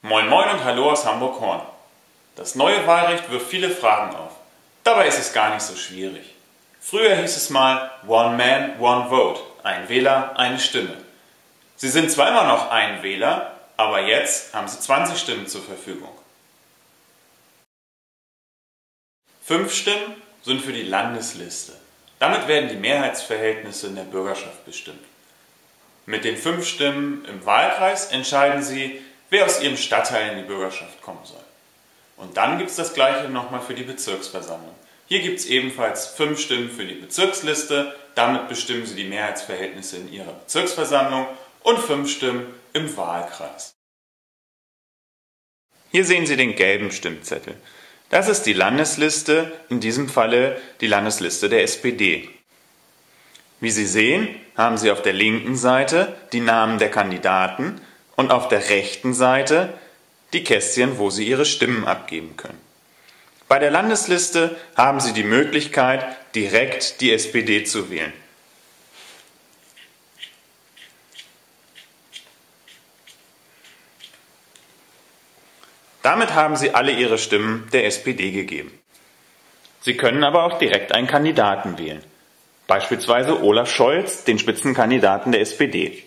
Moin Moin und Hallo aus Hamburg-Horn. Das neue Wahlrecht wirft viele Fragen auf. Dabei ist es gar nicht so schwierig. Früher hieß es mal One Man, One Vote, ein Wähler, eine Stimme. Sie sind zwar immer noch ein Wähler, aber jetzt haben Sie 20 Stimmen zur Verfügung. 5 Stimmen sind für die Landesliste. Damit werden die Mehrheitsverhältnisse in der Bürgerschaft bestimmt. Mit den 5 Stimmen im Wahlkreis entscheiden Sie, wer aus Ihrem Stadtteil in die Bürgerschaft kommen soll. Und dann gibt es das Gleiche nochmal für die Bezirksversammlung. Hier gibt es ebenfalls 5 Stimmen für die Bezirksliste, damit bestimmen Sie die Mehrheitsverhältnisse in Ihrer Bezirksversammlung und 5 Stimmen im Wahlkreis. Hier sehen Sie den gelben Stimmzettel. Das ist die Landesliste, in diesem Falle die Landesliste der SPD. Wie Sie sehen, haben Sie auf der linken Seite die Namen der Kandidaten und auf der rechten Seite die Kästchen, wo Sie Ihre Stimmen abgeben können. Bei der Landesliste haben Sie die Möglichkeit, direkt die SPD zu wählen. Damit haben Sie alle Ihre Stimmen der SPD gegeben. Sie können aber auch direkt einen Kandidaten wählen, beispielsweise Olaf Scholz, den Spitzenkandidaten der SPD.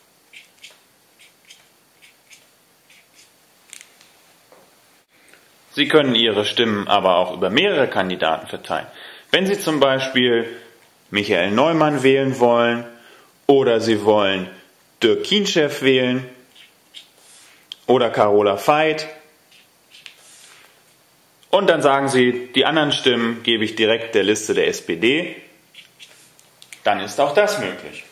Sie können Ihre Stimmen aber auch über mehrere Kandidaten verteilen. Wenn Sie zum Beispiel Michael Neumann wählen wollen oder Sie wollen Dirk Kienchef wählen oder Carola Veit und dann sagen Sie, die anderen Stimmen gebe ich direkt der Liste der SPD, dann ist auch das möglich.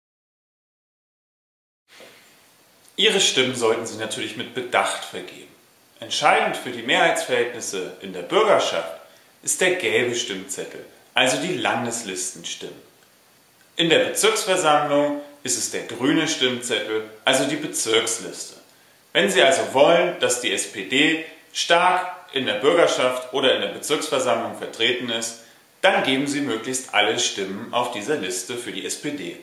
Ihre Stimmen sollten Sie natürlich mit Bedacht vergeben. Entscheidend für die Mehrheitsverhältnisse in der Bürgerschaft ist der gelbe Stimmzettel, also die Landeslistenstimmen. In der Bezirksversammlung ist es der grüne Stimmzettel, also die Bezirksliste. Wenn Sie also wollen, dass die SPD stark in der Bürgerschaft oder in der Bezirksversammlung vertreten ist, dann geben Sie möglichst alle Stimmen auf dieser Liste für die SPD.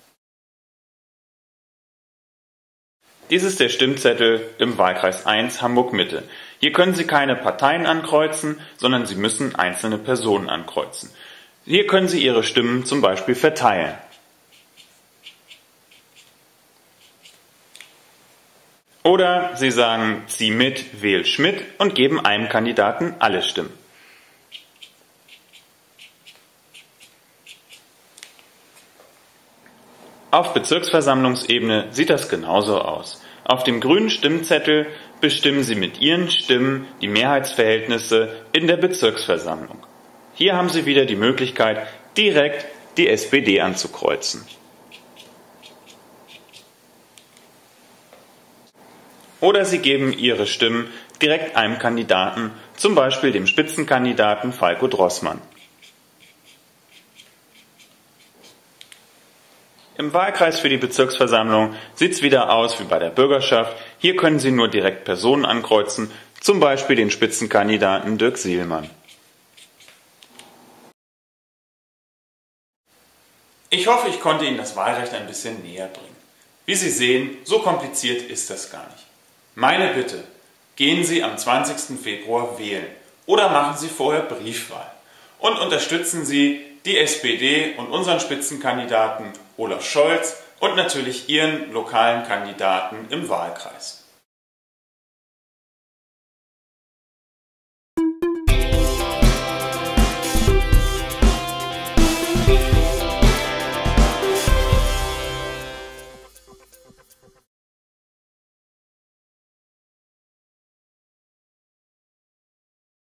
Dies ist der Stimmzettel im Wahlkreis 1 Hamburg-Mitte. Hier können Sie keine Parteien ankreuzen, sondern Sie müssen einzelne Personen ankreuzen. Hier können Sie Ihre Stimmen zum Beispiel verteilen. Oder Sie sagen, zieh mit, wähl Schmidt und geben einem Kandidaten alle Stimmen. Auf Bezirksversammlungsebene sieht das genauso aus. Auf dem grünen Stimmzettel bestimmen Sie mit Ihren Stimmen die Mehrheitsverhältnisse in der Bezirksversammlung. Hier haben Sie wieder die Möglichkeit, direkt die SPD anzukreuzen. Oder Sie geben Ihre Stimmen direkt einem Kandidaten, zum Beispiel dem Spitzenkandidaten Falko Droßmann. Im Wahlkreis für die Bezirksversammlung sieht es wieder aus wie bei der Bürgerschaft. Hier können Sie nur direkt Personen ankreuzen, zum Beispiel den Spitzenkandidaten Dirk Sielmann. Ich hoffe, ich konnte Ihnen das Wahlrecht ein bisschen näher bringen. Wie Sie sehen, so kompliziert ist das gar nicht. Meine Bitte, gehen Sie am 20. Februar wählen oder machen Sie vorher Briefwahl und unterstützen Sie die SPD und unseren Spitzenkandidaten Olaf Scholz und natürlich Ihren lokalen Kandidaten im Wahlkreis.